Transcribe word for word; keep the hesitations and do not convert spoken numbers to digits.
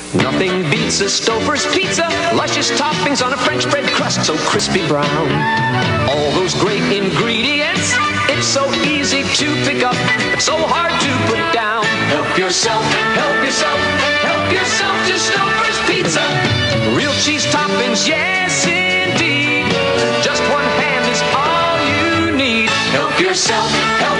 Nothing beats a Stouffer's pizza, luscious toppings on a French bread crust so crispy brown. All those great ingredients, it's so easy to pick up, but so hard to put down. Help yourself, help yourself, help yourself to Stouffer's pizza. Real cheese toppings, yes indeed. Just one hand is all you need. Help yourself, help